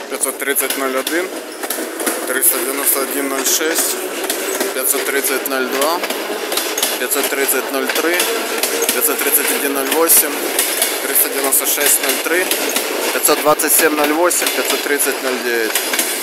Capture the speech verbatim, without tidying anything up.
пятьсот тридцать ноль один, триста девяносто один ноль шесть, пятьсот тридцать ноль два, пятьсот тридцать ноль три, пятьсот тридцать один ноль восемь, триста девяносто шесть ноль три, пятьсот двадцать семь ноль восемь, пятьсот тридцать ноль девять.